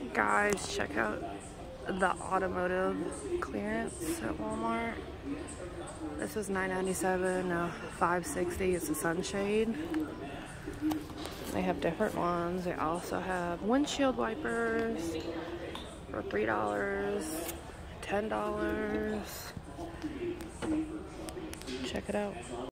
Guys, check out the automotive clearance at Walmart. This was $9.97, now $5.60. It's a sunshade. They have different ones. They also have windshield wipers for $3, $10. Check it out.